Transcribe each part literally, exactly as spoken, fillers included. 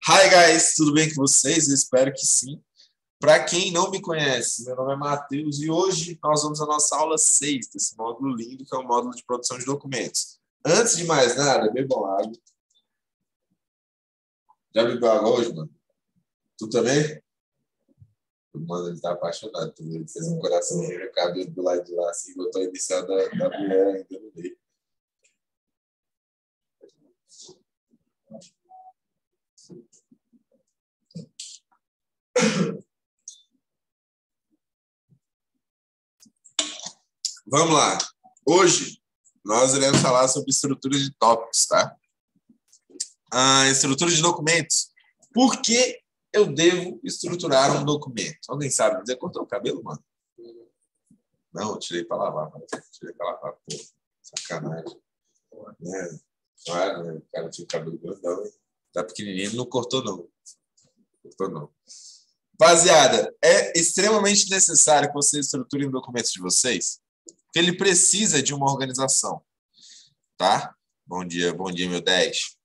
Hi guys, tudo bem com vocês? Eu espero que sim. Para quem não me conhece, meu nome é Matheus e hoje nós vamos à nossa aula seis desse módulo lindo que é o módulo de produção de documentos. Antes de mais nada, bebam água. Já bebeu água hoje, mano? Tu também? Mano, ele tá apaixonado. Ele fez um coraçãozinho no cabelo do lado de lá, assim, botou a inicial da, da mulher ainda no meio. Vamos lá. Hoje nós iremos falar sobre estrutura de tópicos, tá? A estrutura de documentos. Por que eu devo estruturar um documento? Alguém sabe dizer? Cortou o cabelo, mano? Não, eu tirei para lavar. Tirei para lavar. Pô, sacanagem. É, claro, né? O cara tinha o cabelo grandão. Tá pequenininho, não cortou não. Cortou não. Rapaziada, é extremamente necessário que vocês estruturem documentos de vocês, porque ele precisa de uma organização, tá? Bom dia, bom dia, meu dez.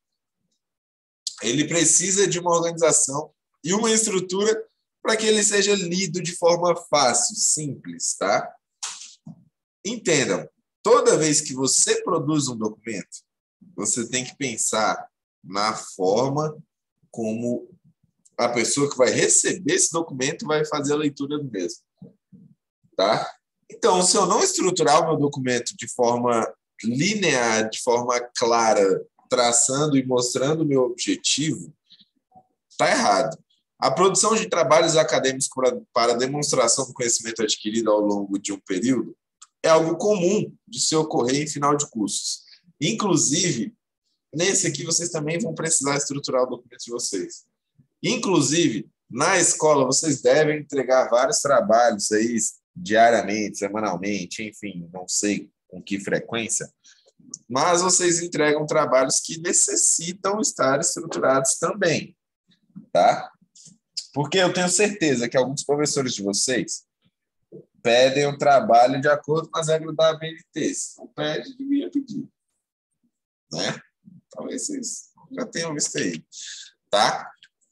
Ele precisa de uma organização e uma estrutura para que ele seja lido de forma fácil, simples, tá? Entendam, toda vez que você produz um documento, você tem que pensar na forma como a pessoa que vai receber esse documento vai fazer a leitura do mesmo, tá? Então, se eu não estruturar o meu documento de forma linear, de forma clara, traçando e mostrando o meu objetivo, tá errado. A produção de trabalhos acadêmicos para, para demonstração do conhecimento adquirido ao longo de um período é algo comum de se ocorrer em final de cursos. Inclusive, nesse aqui, vocês também vão precisar estruturar o documento de vocês. Inclusive, na escola, vocês devem entregar vários trabalhos aí diariamente, semanalmente, enfim, não sei com que frequência, mas vocês entregam trabalhos que necessitam estar estruturados também, tá? Porque eu tenho certeza que alguns professores de vocês pedem o trabalho de acordo com as regras da A B N T. Se não pede, devia pedir, né? Talvez vocês já tenham visto aí, tá?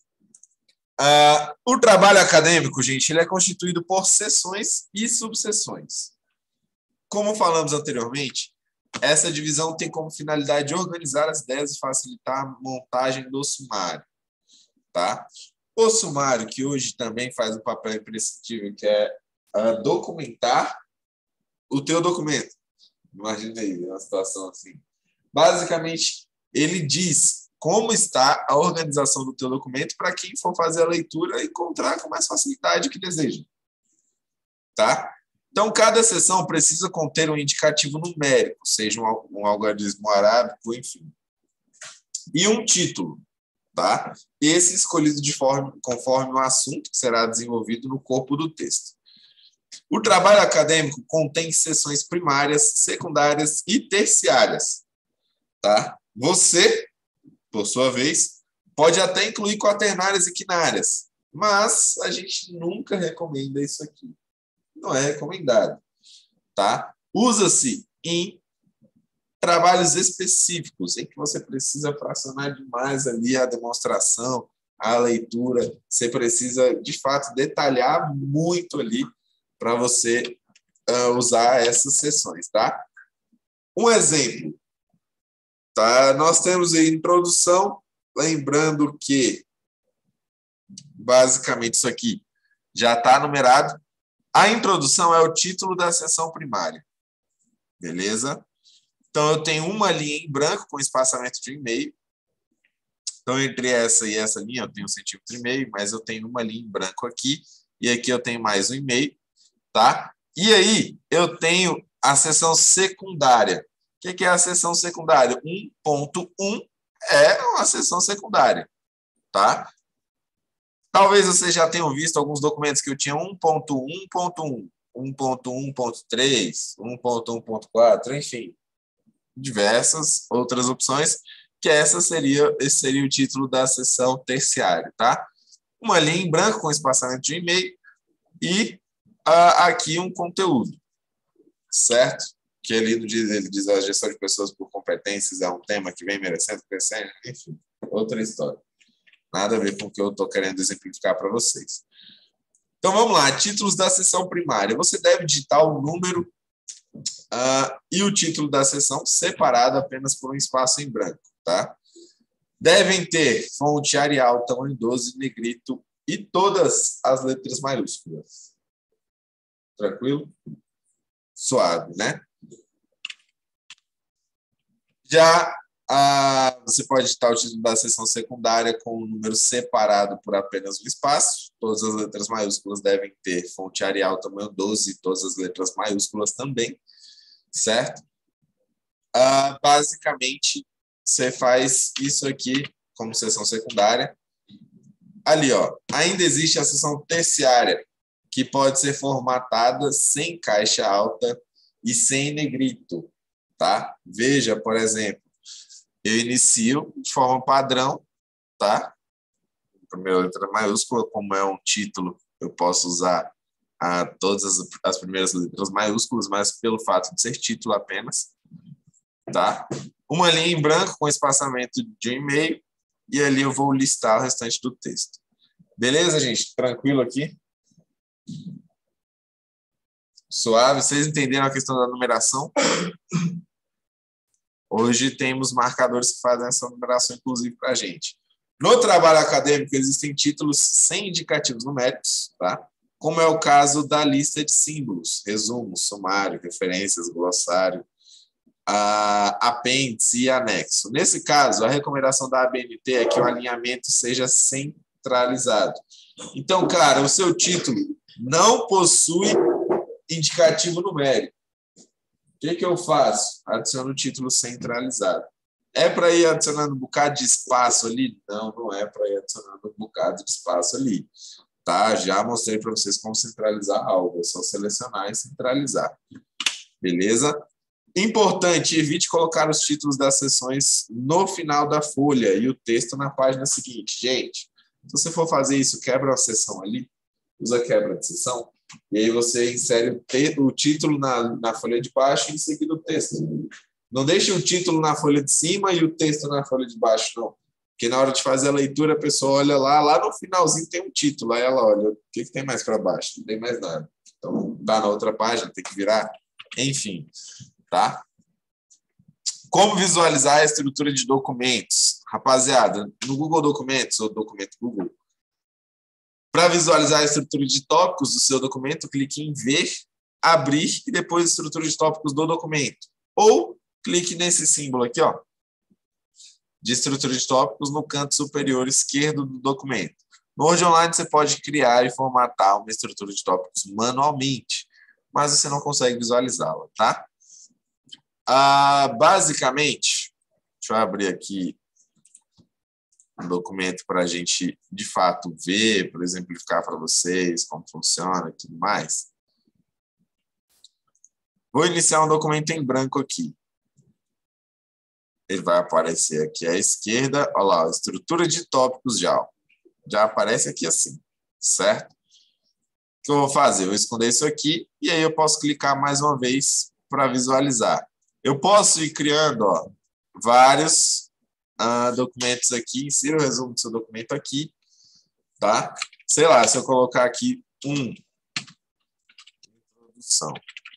Uh, o trabalho acadêmico, gente, ele é constituído por seções e subseções. Como falamos anteriormente, essa divisão tem como finalidade organizar as ideias e facilitar a montagem do sumário, tá? O sumário, que hoje também faz um papel imprescindível, que é uh, documentar o teu documento. Imagina aí, uma situação assim. Basicamente, ele diz como está a organização do teu documento para quem for fazer a leitura encontrar com mais facilidade o que deseja. Tá? Então, cada seção precisa conter um indicativo numérico, seja um, um algarismo arábico, enfim. E um título, tá? Esse escolhido de forma, conforme o assunto que será desenvolvido no corpo do texto. O trabalho acadêmico contém seções primárias, secundárias e terciárias. Tá? Você, por sua vez, pode até incluir quaternárias e quinárias, mas a gente nunca recomenda isso aqui. Não é recomendado, tá? Usa-se em trabalhos específicos, em que você precisa fracionar demais ali a demonstração, a leitura. Você precisa, de fato, detalhar muito ali para você uh, usar essas sessões, tá? Um exemplo. Tá? Nós temos a introdução, lembrando que, basicamente, isso aqui já está numerado. A introdução é o título da seção primária. Beleza? Então, eu tenho uma linha em branco com espaçamento de um e meio. Então, entre essa e essa linha, eu tenho um centímetro e meio, mas eu tenho uma linha em branco aqui, e aqui eu tenho mais um e meio, tá? E aí, eu tenho a seção secundária. O que é a seção secundária? um ponto um é uma seção secundária, tá? Talvez vocês já tenham visto alguns documentos que eu tinha um ponto um ponto um, um ponto um ponto três, um ponto um ponto quatro, enfim, diversas outras opções, que essa seria, esse seria o título da seção terciária, tá? Uma linha em branco com espaçamento de e-mail e uh, aqui um conteúdo, certo? Que ele diz, ele diz a gestão de pessoas por competências é um tema que vem merecendo, crescendo, enfim, outra história. Nada a ver com o que eu estou querendo exemplificar para vocês. Então, vamos lá. Títulos da seção primária. Você deve digitar o número uh, e o título da seção separado apenas por um espaço em branco, tá? Devem ter fonte Arial, tamanho doze, negrito e todas as letras maiúsculas. Tranquilo? Suave, né? Já ah, você pode digitar o título da seção secundária com o número separado por apenas um espaço. Todas as letras maiúsculas devem ter fonte Arial, tamanho doze, e todas as letras maiúsculas também, certo? Ah, basicamente, você faz isso aqui como seção secundária. Ali, ó, ainda existe a seção terciária, que pode ser formatada sem caixa alta e sem negrito, tá? Veja, por exemplo, eu inicio de forma padrão, tá? Primeira letra maiúscula, como é um título, eu posso usar a, todas as, as primeiras letras maiúsculas, mas pelo fato de ser título apenas, tá? Uma linha em branco com espaçamento de um e meio, e ali eu vou listar o restante do texto. Beleza, gente? Tranquilo aqui? Suave? Vocês entenderam a questão da numeração? Hoje temos marcadores que fazem essa numeração, inclusive, para a gente. No trabalho acadêmico, existem títulos sem indicativos numéricos, tá? Como é o caso da lista de símbolos, resumo, sumário, referências, glossário, a, apêndice e anexo. Nesse caso, a recomendação da A B N T é que o alinhamento seja centralizado. Então, cara, o seu título não possui indicativo numérico. O que, que eu faço? Adiciono o título centralizado. É para ir adicionando um bocado de espaço ali? Não, não é para ir adicionando um bocado de espaço ali. Tá? Já mostrei para vocês como centralizar algo. É só selecionar e centralizar. Beleza? Importante, evite colocar os títulos das seções no final da folha e o texto na página seguinte. Gente, se você for fazer isso, quebra a seção ali, usa quebra de seção, e aí você insere o, te- o título na, na folha de baixo e em seguida o texto. Não deixe o título na folha de cima e o texto na folha de baixo, não. Porque na hora de fazer a leitura, a pessoa olha lá, lá no finalzinho tem um título, aí ela olha, o que, que tem mais para baixo? Não tem mais nada. Então, dá na outra página, tem que virar. Enfim, tá? Como visualizar a estrutura de documentos? Rapaziada, no Google Documentos, ou documento Google, para visualizar a estrutura de tópicos do seu documento, clique em ver, abrir e depois estrutura de tópicos do documento. Ou clique nesse símbolo aqui, ó, de estrutura de tópicos no canto superior esquerdo do documento. No Word Online você pode criar e formatar uma estrutura de tópicos manualmente, mas você não consegue visualizá-la, tá? Ah, basicamente, deixa eu abrir aqui um documento para a gente, de fato, ver, para exemplificar para vocês como funciona e tudo mais. Vou iniciar um documento em branco aqui. Ele vai aparecer aqui à esquerda. Olha lá, estrutura de tópicos já. Já aparece aqui assim, certo? O que eu vou fazer? Eu vou esconder isso aqui e aí eu posso clicar mais uma vez para visualizar. Eu posso ir criando, ó, vários uh, documentos aqui. Insira o resumo do seu documento aqui, tá? Sei lá, se eu colocar aqui um, introdução,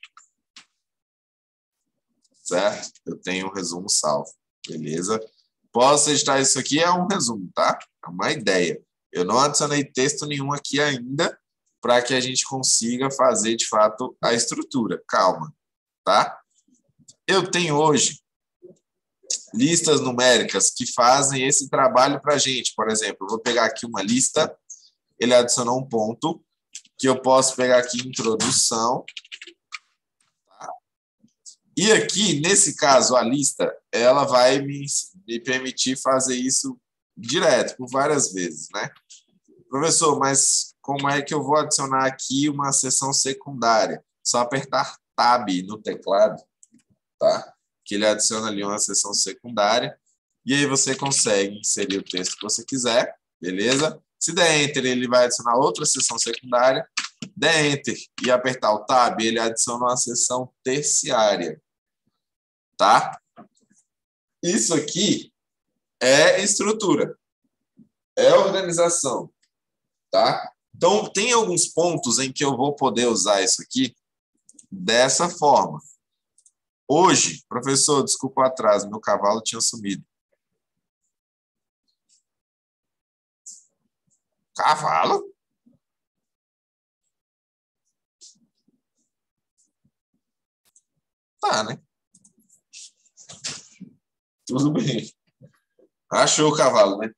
certo? Eu tenho um resumo salvo, beleza? Posso editar isso aqui, é um resumo, tá? É uma ideia. Eu não adicionei texto nenhum aqui ainda para que a gente consiga fazer, de fato, a estrutura. Calma, tá? Eu tenho hoje listas numéricas que fazem esse trabalho para a gente. Por exemplo, eu vou pegar aqui uma lista, ele adicionou um ponto, que eu posso pegar aqui introdução. Tá? E aqui, nesse caso, a lista, ela vai me, me permitir fazer isso direto, por várias vezes, né? Professor, mas como é que eu vou adicionar aqui uma seção secundária? Só apertar Tab no teclado, tá? Que ele adiciona ali uma seção secundária, e aí você consegue inserir o texto que você quiser, beleza? Se der Enter, ele vai adicionar outra seção secundária. Der Enter e apertar o Tab, ele adiciona uma seção terciária, tá? Isso aqui é estrutura. é organização, tá? Então, tem alguns pontos em que eu vou poder usar isso aqui dessa forma. Hoje, professor, desculpa o atraso, meu cavalo tinha sumido. Cavalo? Tá, né? Tudo bem. Achou o cavalo, né?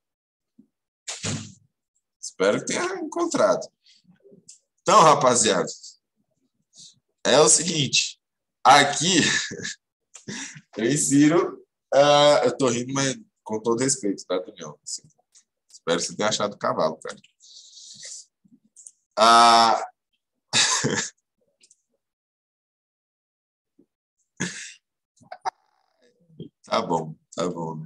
Espero que tenha encontrado. Então, rapaziada, é o seguinte. Aqui, eu insiro... Uh, eu tô rindo, mas com todo respeito, tá, Daniel? Assim, espero que você tenha achado o cavalo, cara. Ah... Tá bom, tá bom.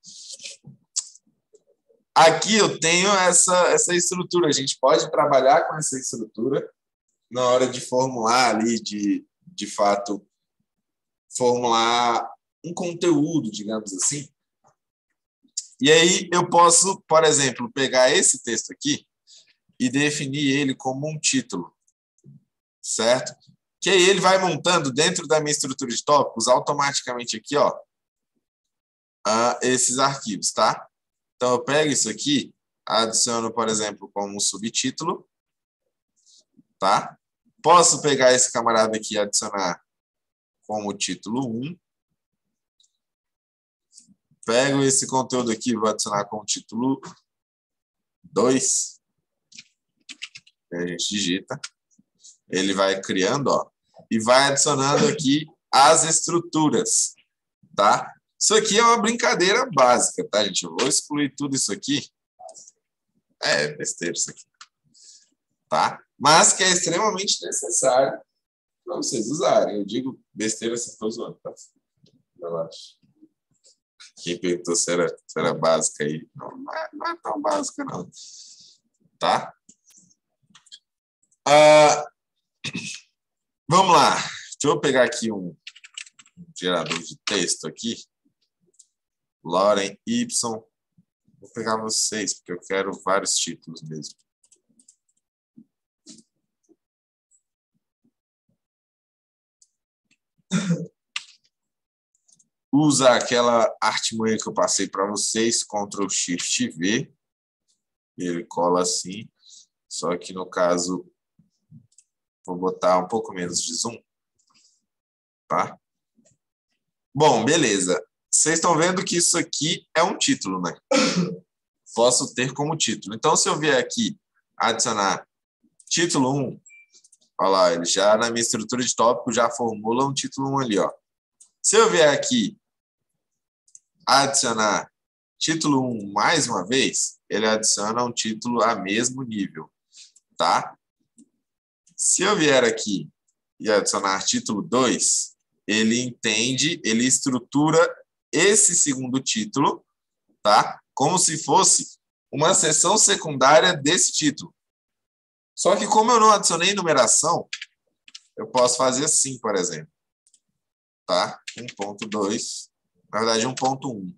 Aqui eu tenho essa, essa estrutura. A gente pode trabalhar com essa estrutura na hora de formular ali, de, de fato, formular um conteúdo, digamos assim. E aí eu posso, por exemplo, pegar esse texto aqui e definir ele como um título, certo? Que aí ele vai montando dentro da minha estrutura de tópicos automaticamente aqui, ó, uh, esses arquivos, tá? Então eu pego isso aqui, adiciono, por exemplo, como um subtítulo, tá? Posso pegar esse camarada aqui e adicionar como título um. Pego esse conteúdo aqui e vou adicionar como título dois. A gente digita. Ele vai criando, ó, e vai adicionando aqui as estruturas, tá? Isso aqui é uma brincadeira básica, tá, gente? Eu vou excluir tudo isso aqui. É besteira isso aqui, tá? Mas que é extremamente necessário para vocês usarem. Eu digo besteira se estou zoando, tá? Relaxa. Quem perguntou se era, se era básica aí? Não, não é, não é tão básica, não. Tá? Ah, vamos lá. Deixa eu pegar aqui um, um gerador de texto aqui. Lauren Y. Vou pegar vocês, porque eu quero vários títulos mesmo. Usa aquela artimanha que eu passei para vocês, control shift V. Ele cola assim. Só que no caso, vou botar um pouco menos de zoom. Tá? Bom, beleza. Vocês estão vendo que isso aqui é um título, né? Posso ter como título. Então, se eu vier aqui adicionar título um, olha lá, ele já na minha estrutura de tópico já formula um título um ali, ó. Se eu vier aqui adicionar título um mais uma vez, ele adiciona um título a mesmo nível, tá? Se eu vier aqui e adicionar título dois, ele entende, ele estrutura esse segundo título, tá? Como se fosse uma seção secundária desse título. Só que como eu não adicionei numeração, eu posso fazer assim, por exemplo. Tá? um ponto dois, na verdade um ponto um.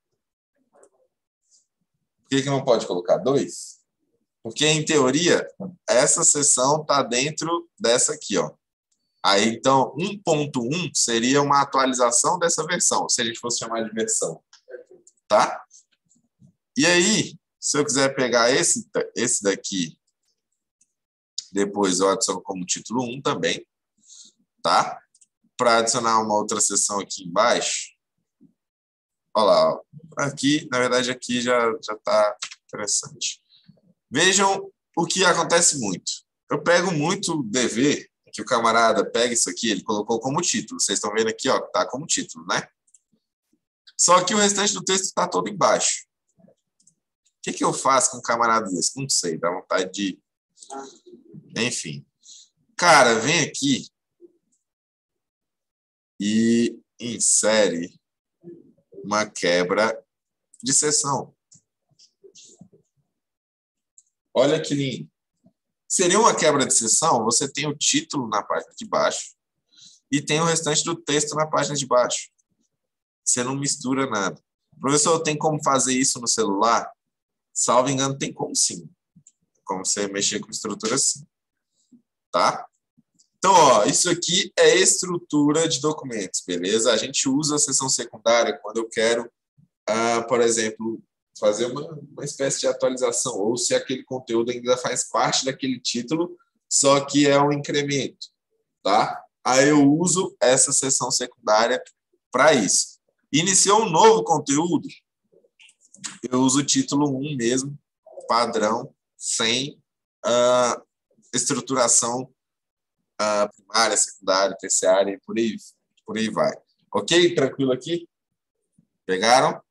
Por que que não pode colocar dois? Porque, em teoria, essa seção está dentro dessa aqui, ó. Aí, então, um ponto um seria uma atualização dessa versão, se a gente fosse chamar de versão. Tá? E aí, se eu quiser pegar esse, esse daqui, depois eu adiciono como título um também, tá? Para adicionar uma outra seção aqui embaixo, olha lá, ó. Aqui, na verdade, aqui já já está interessante. Vejam o que acontece muito. Eu pego muito dever, que o camarada pega isso aqui, ele colocou como título. Vocês estão vendo aqui, ó, que está como título, né? Só que o restante do texto está todo embaixo. O que, que eu faço com um camarada desse? Não sei, dá vontade de... Enfim. Cara, vem aqui e insere uma quebra de seção. Olha que lindo. Seria uma quebra de seção, você tem o título na página de baixo e tem o restante do texto na página de baixo. Você não mistura nada. Professor, tem como fazer isso no celular? salvo engano, tem como sim. Como você mexer com estrutura assim. Tá? Então, ó, isso aqui é estrutura de documentos, beleza? A gente usa a seção secundária quando eu quero, ah, por exemplo, fazer uma, uma espécie de atualização, ou se aquele conteúdo ainda faz parte daquele título, só que é um incremento, tá? Aí eu uso essa seção secundária para isso. Iniciou um novo conteúdo, eu uso o título um mesmo, padrão, sem uh, estruturação uh, primária, secundária, terciária e por aí, por aí vai. Ok? Tranquilo aqui? Pegaram?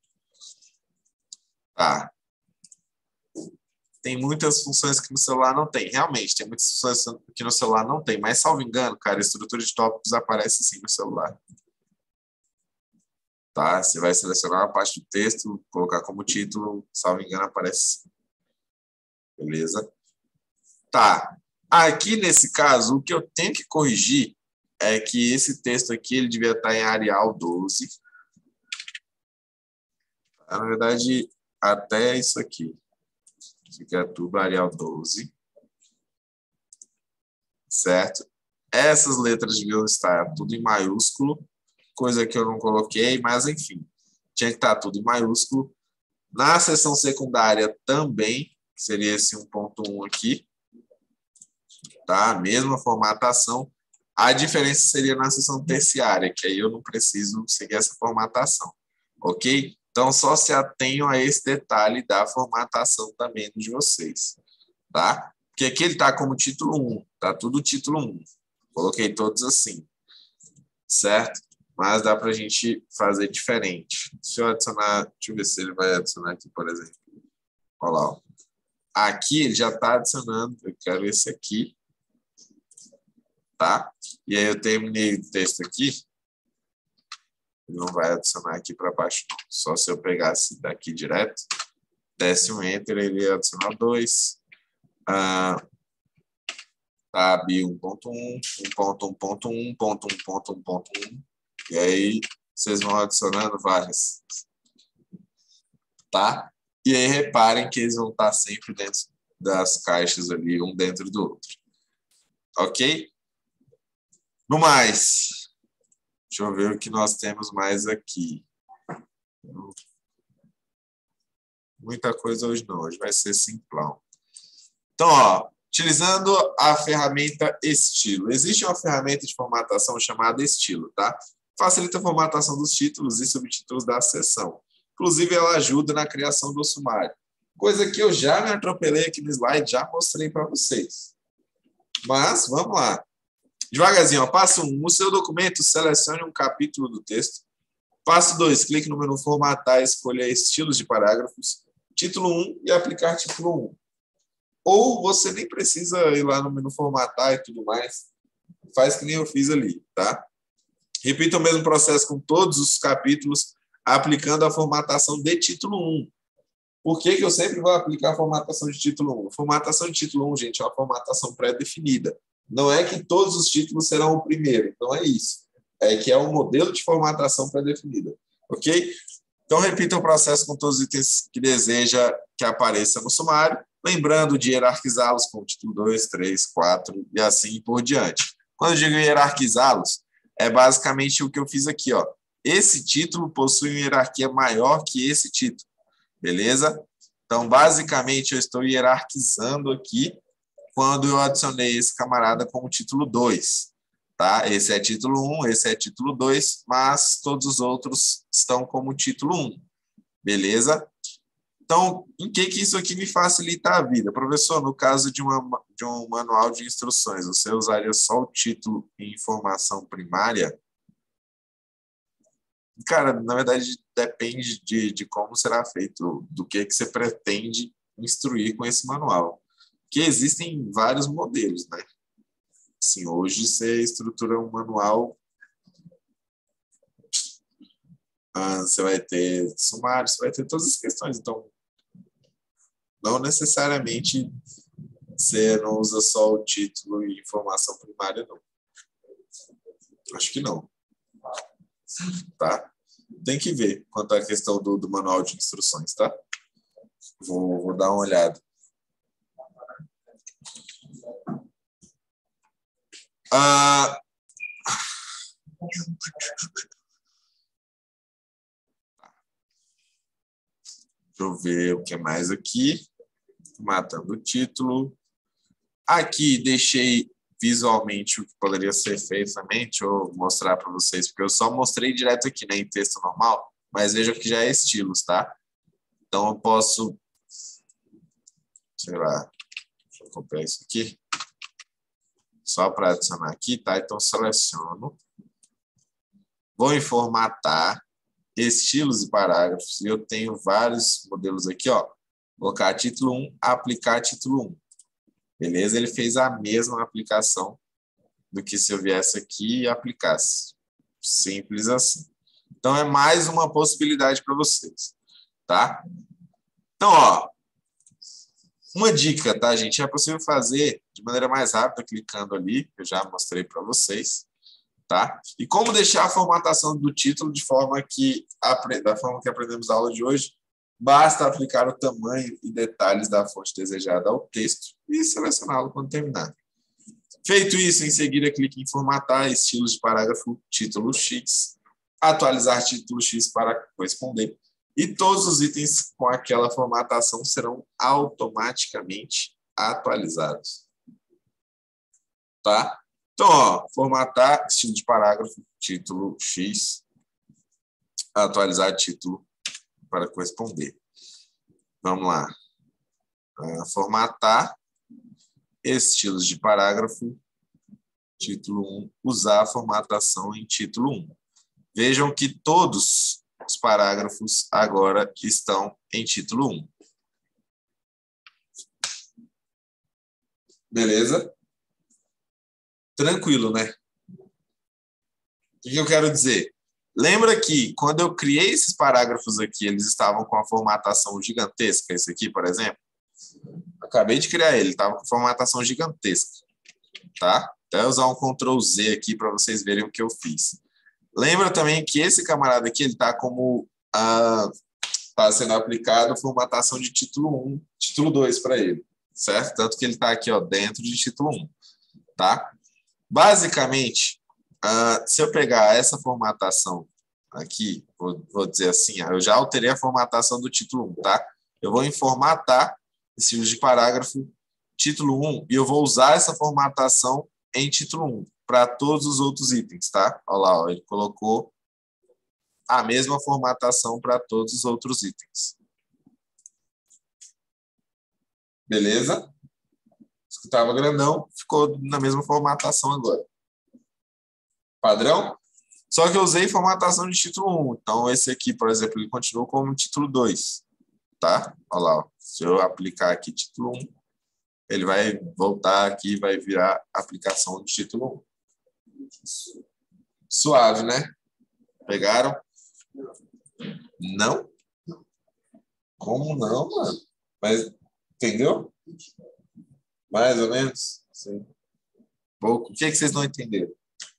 Tá. Tem muitas funções que no celular não tem. Realmente, tem muitas funções que no celular não tem. Mas, salvo engano, cara, a estrutura de tópicos aparece sim no celular. Tá? Você vai selecionar uma parte do texto, colocar como título, salvo engano, aparece sim. Beleza? Tá. Aqui, nesse caso, o que eu tenho que corrigir é que esse texto aqui ele devia estar em Arial doze. Na verdade, até isso aqui. Isso aqui é tudo Arial doze. Certo? Essas letras deviam estar tudo em maiúsculo, coisa que eu não coloquei, mas enfim, tinha que estar tudo em maiúsculo. Na seção secundária também, seria esse um ponto um aqui, tá? Mesma formatação. A diferença seria na seção terciária, que aí eu não preciso seguir essa formatação, ok? Então, só se atenham a esse detalhe da formatação também de vocês, tá? Porque aqui ele está como título um, tá tudo título um. Coloquei todos assim, certo? Mas dá para a gente fazer diferente. Se eu adicionar, deixa eu ver se ele vai adicionar aqui, por exemplo. Olha lá. Ó. Aqui ele já está adicionando, eu quero esse aqui, tá? E aí eu terminei o texto aqui, ele não vai adicionar aqui para baixo, não. Só se eu pegasse daqui direto, desse um Enter, ele ia adicionar dois. Ah, tab um ponto um, um ponto um ponto um, ponto um ponto um ponto um, e aí vocês vão adicionando várias, tá? E aí reparem que eles vão estar sempre dentro das caixas ali, um dentro do outro, ok? No mais, deixa eu ver o que nós temos mais aqui. Muita coisa hoje não, hoje vai ser simplão. Então, ó, utilizando a ferramenta Estilo. Existe uma ferramenta de formatação chamada Estilo, tá? Facilita a formatação dos títulos e subtítulos da seção. Inclusive, ela ajuda na criação do sumário. Coisa que eu já me atropelei aqui no slide, já mostrei para vocês. Mas, vamos lá. Devagarzinho, ó. Passo um. No seu documento, selecione um capítulo do texto. Passo dois. Clique no menu Formatar e escolha Estilos de parágrafos. Título um e aplicar título um. Ou você nem precisa ir lá no menu formatar e tudo mais. Faz que nem eu fiz ali, tá? Repita o mesmo processo com todos os capítulos, aplicando a formatação de título um. Por que que eu sempre vou aplicar a formatação de título um? A formatação de título um, gente, é uma formatação pré-definida. Não é que todos os títulos serão o primeiro, não é isso. É que é um modelo de formatação pré-definida, ok? Então, repita o processo com todos os itens que deseja que apareça no sumário, lembrando de hierarquizá-los com o título dois, três, quatro e assim por diante. Quando eu digo hierarquizá-los, é basicamente o que eu fiz aqui, ó. Esse título possui uma hierarquia maior que esse título, beleza? Então, basicamente, eu estou hierarquizando aqui quando eu adicionei esse camarada como título dois. Tá? Esse é título um, esse é título dois, mas todos os outros estão como título um. Beleza? Então, em que, que isso aqui me facilita a vida? Professor, no caso de, uma, de um manual de instruções, você usaria só o título e informação primária? Cara, na verdade, depende de, de como será feito, do que, que você pretende instruir com esse manual. Porque existem vários modelos, né? Assim, hoje você estrutura um manual, ah, você vai ter sumário, você vai ter todas as questões. Então, não necessariamente você não usa só o título e informação primária, não. Acho que não. Tá? Tem que ver quanto à questão do, do manual de instruções, tá? Vou, vou dar uma olhada. Ah, deixa eu ver o que mais aqui. Matando o título. Aqui deixei visualmente o que poderia ser feito também. Deixa eu mostrar para vocês, porque eu só mostrei direto aqui, né, em texto normal, mas vejam que já é estilos, tá? Então eu posso, sei lá, deixa eu copiar isso aqui, só para adicionar aqui, tá? Então seleciono, vou em formatar, estilos e parágrafos, e eu tenho vários modelos aqui, ó. Colocar título um, aplicar título um. Beleza? Ele fez a mesma aplicação do que se eu viesse aqui e aplicasse. Simples assim. Então, é mais uma possibilidade para vocês, tá? Então, ó, uma dica, tá, gente? É possível fazer de maneira mais rápida, clicando ali, que eu já mostrei para vocês, tá? E como deixar a formatação do título de forma que, da forma que aprendemos na aula de hoje, basta aplicar o tamanho e detalhes da fonte desejada ao texto e selecioná-lo quando terminar. Feito isso, em seguida, clique em formatar, estilos de parágrafo, título X, atualizar título X para corresponder. E todos os itens com aquela formatação serão automaticamente atualizados. Tá? Então, ó, formatar, estilo de parágrafo, título X, atualizar título para corresponder. Vamos lá. Uh, formatar, estilos de parágrafo, título um, usar a formatação em título um. Vejam que todos os parágrafos agora estão em título um. Beleza? Tranquilo, né? O que eu quero dizer? Lembra que quando eu criei esses parágrafos aqui, eles estavam com a formatação gigantesca, esse aqui, por exemplo? Acabei de criar ele, estava com formatação gigantesca, tá? Até usar um control Z aqui para vocês verem o que eu fiz. Lembra também que esse camarada aqui, ele está como ah, tá sendo aplicado formatação de título um, título dois para ele, certo? Tanto que ele está aqui, ó, dentro de título um, tá? Basicamente, uh, se eu pegar essa formatação aqui, vou, vou dizer assim, eu já alterei a formatação do título um, tá? Eu vou em formatar, estilos de parágrafo, título um, e eu vou usar essa formatação em título um para todos os outros itens, tá? Olha lá, ó, ele colocou a mesma formatação para todos os outros itens. Beleza? Isso que estava grandão, ficou na mesma formatação agora. Padrão? Só que eu usei formatação de título um. Então, esse aqui, por exemplo, ele continuou como título dois. Tá? Olha lá. Ó. Se eu aplicar aqui título um, ele vai voltar aqui e vai virar aplicação de título um. Suave, né? Pegaram? Não? Como não, mano? Mas, entendeu? Mais ou menos? Sim. Pouco. O que, é que vocês não entenderam?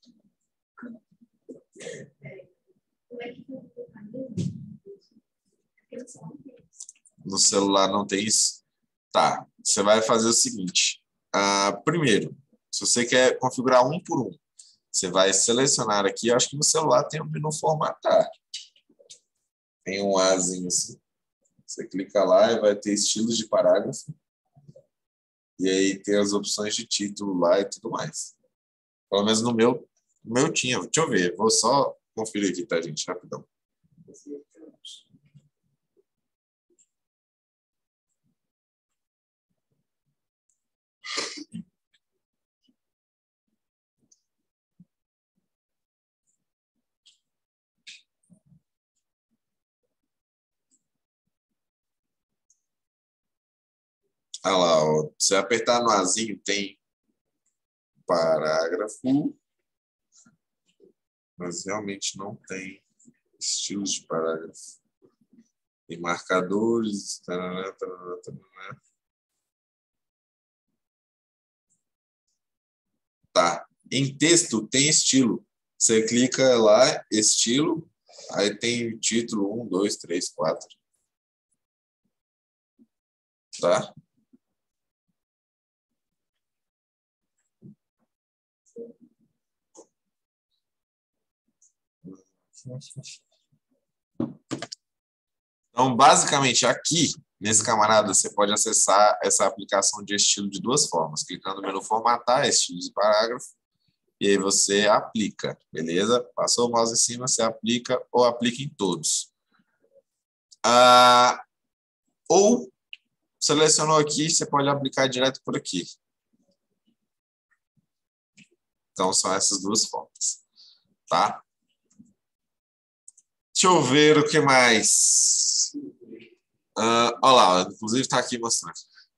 No celular não tem isso? Tá. Você vai fazer o seguinte. Uh, primeiro, se você quer configurar um por um, você vai selecionar aqui. Acho que no celular tem um menu formatar. Tem um Azinho assim. Você clica lá e vai ter estilos de parágrafo. E aí tem as opções de título lá e tudo mais. Pelo menos no meu, no meu tinha. Deixa eu ver. Vou só conferir aqui, tá, gente? Rapidão. Olha lá, ó. Se apertar no Azinho, tem parágrafo, mas realmente não tem estilos de parágrafo. Tem marcadores, tarará, tarará, tarará. Tá. Em texto tem estilo. Você clica lá, estilo, aí tem título um, dois, três, quatro. Tá? Então, basicamente, aqui, nesse camarada, você pode acessar essa aplicação de estilo de duas formas. Clicando no menu formatar, estilo de parágrafo, e aí você aplica, beleza? Passou o mouse em cima, você aplica ou aplica em todos. Ah, ou selecionou aqui, você pode aplicar direto por aqui. Então, são essas duas formas, tá? Deixa eu ver o que mais. Uh, olha lá, inclusive está aqui mostrando.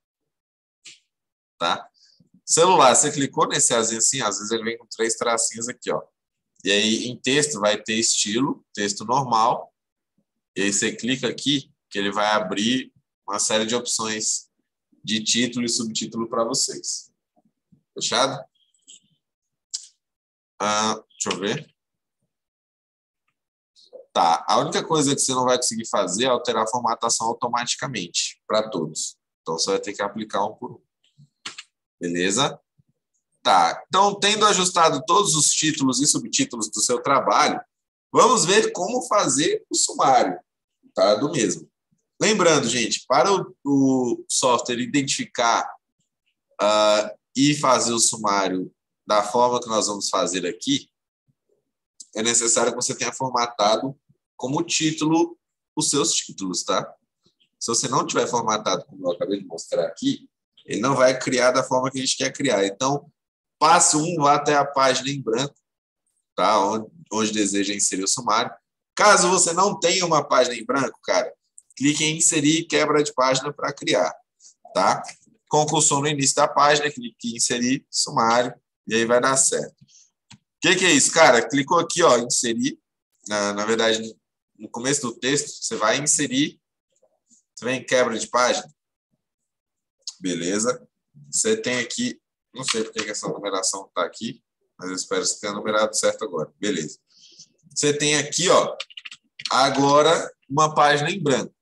Tá? Celular, você clicou nesse azinho assim, às vezes ele vem com três tracinhos aqui, ó. E aí, em texto, vai ter estilo, texto normal. E aí você clica aqui, que ele vai abrir uma série de opções de título e subtítulo para vocês. Fechado? Uh, deixa eu ver. Tá, a única coisa que você não vai conseguir fazer é alterar a formatação automaticamente para todos. Então, você vai ter que aplicar um por um. Beleza? Tá, então, tendo ajustado todos os títulos e subtítulos do seu trabalho, vamos ver como fazer o sumário, tá? Do mesmo. Lembrando, gente, para o, o software identificar uh, e fazer o sumário da forma que nós vamos fazer aqui, é necessário que você tenha formatado como título os seus títulos, tá? Se você não tiver formatado, como eu acabei de mostrar aqui, ele não vai criar da forma que a gente quer criar. Então, passo um, vá até a página em branco, tá? Onde, onde deseja inserir o sumário. Caso você não tenha uma página em branco, cara, clique em inserir quebra de página para criar, tá? Concursou no início da página, clique em inserir sumário e aí vai dar certo. O que, que é isso, cara? Clicou aqui, ó, inserir. Na, na verdade, no começo do texto, você vai inserir. Você vem em quebra de página. Beleza. Você tem aqui, não sei porque que essa numeração está aqui, mas eu espero que você tenha numerado certo agora. Beleza. Você tem aqui, ó, agora uma página em branco.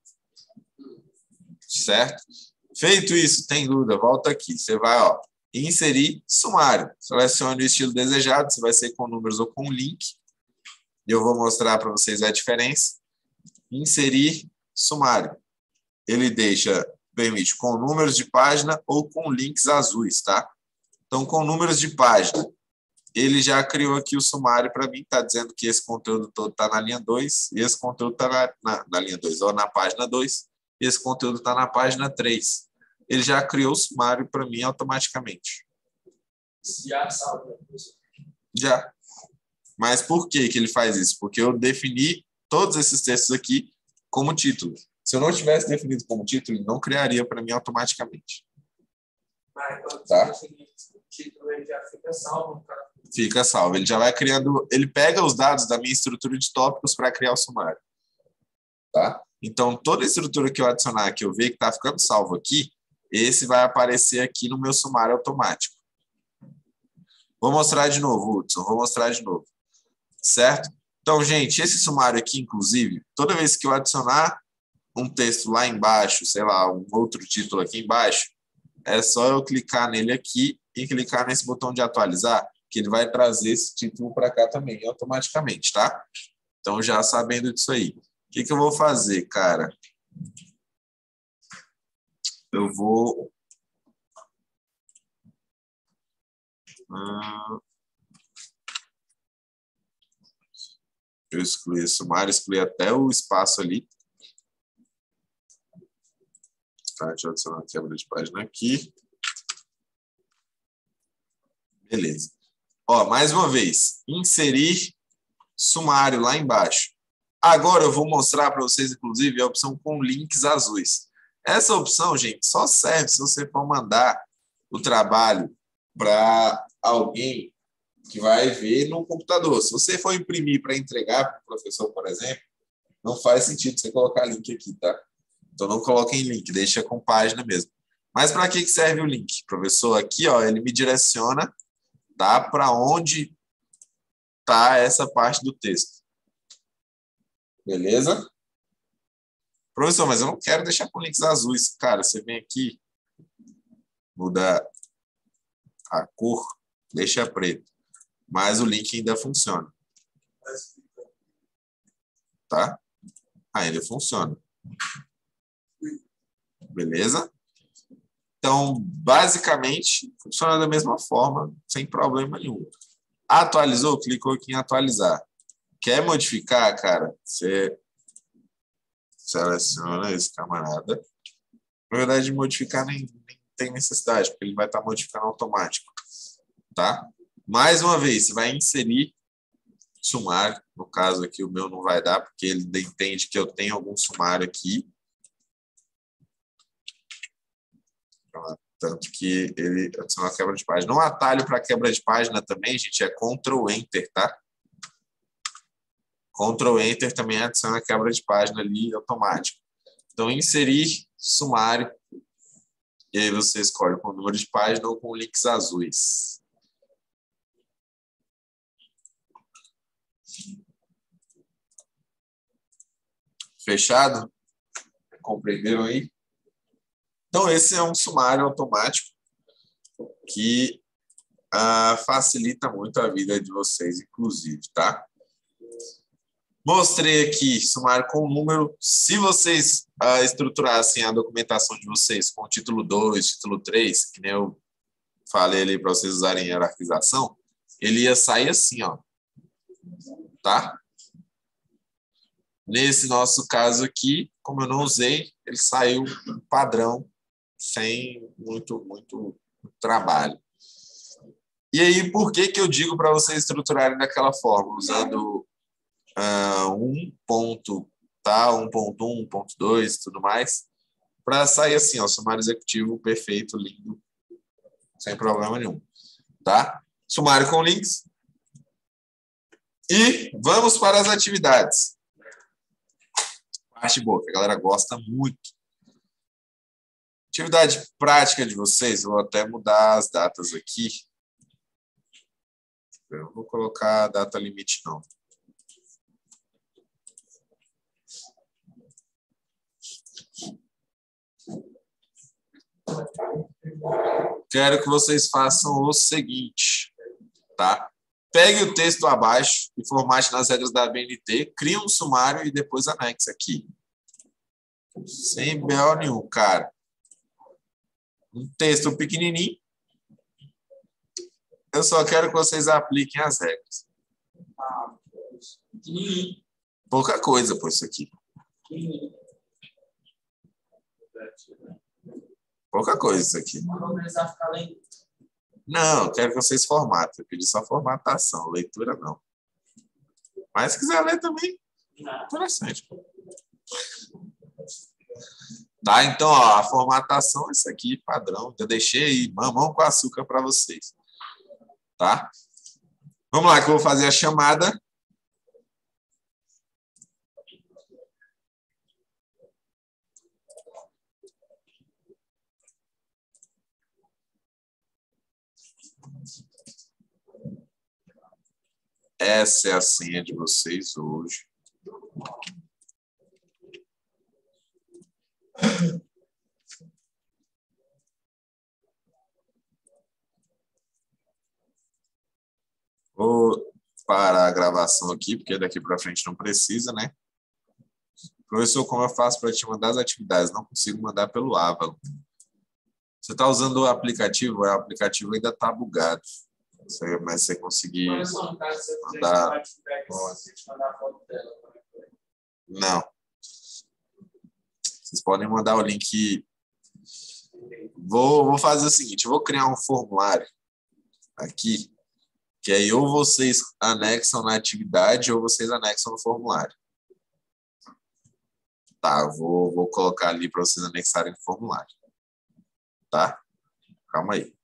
Certo? Feito isso, tem dúvida, volta aqui. Você vai, ó, inserir sumário. Selecione o estilo desejado, se vai ser com números ou com link. E eu vou mostrar para vocês a diferença. Inserir sumário. Ele deixa, permite com números de página ou com links azuis, tá? Então, com números de página, ele já criou aqui o sumário para mim, está dizendo que esse conteúdo todo está na linha dois, e esse conteúdo está na, na, na linha dois, ou na página dois, e esse conteúdo está na página três. Ele já criou o sumário para mim automaticamente. Já salva. Já. Mas por que que ele faz isso? Porque eu defini todos esses textos aqui como título. Se eu não tivesse definido como título, ele não criaria para mim automaticamente. Mas quando tá? você define o título, ele já fica salvo. Cara. Fica salvo. Ele já vai criando... Ele pega os dados da minha estrutura de tópicos para criar o sumário. Tá? Então, toda a estrutura que eu adicionar, que eu ver que está ficando salvo aqui, esse vai aparecer aqui no meu sumário automático. Vou mostrar de novo, Hudson. Vou mostrar de novo. Certo? Então, gente, esse sumário aqui, inclusive, toda vez que eu adicionar um texto lá embaixo, sei lá, um outro título aqui embaixo, é só eu clicar nele aqui e clicar nesse botão de atualizar, que ele vai trazer esse título para cá também, automaticamente, tá? Então, já sabendo disso aí. O que, que eu vou fazer, cara? Eu vou... Hum... Eu excluí o sumário, excluí até o espaço ali. Tá, deixa eu adicionar a quebra de página aqui. Beleza. Ó, mais uma vez, inserir sumário lá embaixo. Agora eu vou mostrar para vocês, inclusive, a opção com links azuis. Essa opção, gente, só serve se você for mandar o trabalho para alguém que vai ver no computador. Se você for imprimir para entregar para o professor, por exemplo, não faz sentido você colocar link aqui, tá? Então, não coloquem link, deixa com página mesmo. Mas para que serve o link? Professor, aqui, ó, ele me direciona, tá, para onde está essa parte do texto. Beleza? Professor, mas eu não quero deixar com links azuis. Cara, você vem aqui, muda a cor, deixa preto. Mas o link ainda funciona. Tá? Ainda funciona. Beleza? Então, basicamente, funciona da mesma forma, sem problema nenhum. Atualizou? Clicou aqui em atualizar. Quer modificar, cara? Você seleciona esse camarada. Na verdade, modificar nem, nem tem necessidade, porque ele vai estar modificando automático. Tá? Mais uma vez, você vai inserir sumário. No caso aqui, o meu não vai dar, porque ele entende que eu tenho algum sumário aqui. Tanto que ele adiciona a quebra de página. Um atalho para quebra de página também, gente, é control enter, tá? control enter também adiciona a quebra de página ali automático. Então, inserir sumário. E aí você escolhe com o número de página ou com links azuis. Fechado? Compreenderam aí? Então, esse é um sumário automático que ah, facilita muito a vida de vocês, inclusive, tá? Mostrei aqui sumário com número. Se vocês ah, estruturassem a documentação de vocês com título dois, título três, que nem eu falei ali para vocês usarem hierarquização, ele ia sair assim, ó. Tá? Nesse nosso caso aqui, como eu não usei, ele saiu padrão, sem muito, muito trabalho. E aí, por que que eu digo para vocês estruturarem daquela forma? Usando uh, um ponto, tá? um ponto um, um ponto dois, tudo mais, para sair assim, ó, sumário executivo perfeito, lindo, sem problema nenhum. Tá? Sumário com links. E vamos para as atividades. Parte boa, que a galera gosta muito. Atividade prática de vocês, vou até mudar as datas aqui. Eu não vou colocar data limite, não. Quero que vocês façam o seguinte, tá? Pegue o texto abaixo e formate nas regras da B N T, crie um sumário e depois anexe aqui. Sem B O nenhum, cara. Um texto pequenininho. Eu só quero que vocês apliquem as regras. Pouca coisa, pô, isso aqui. Pouca coisa isso aqui. Não, eu quero que vocês formatem. Eu pedi só formatação, leitura não. Mas se quiser ler também, interessante. Tá, então, ó, a formatação é isso aqui, padrão. Eu deixei aí, mamão com açúcar para vocês. Tá? Vamos lá, que eu vou fazer a chamada. Essa é a senha de vocês hoje. Vou parar a gravação aqui, porque daqui para frente não precisa, né? Professor, como eu faço para te mandar as atividades? Não consigo mandar pelo Avalon. Você está usando o aplicativo? O aplicativo ainda está bugado. Mas você conseguir mandar... Não. Vocês podem mandar o link. Vou, vou fazer o seguinte, eu vou criar um formulário aqui, que aí ou vocês anexam na atividade ou vocês anexam no formulário. Tá, vou, vou colocar ali para vocês anexarem no formulário. Tá? Calma aí.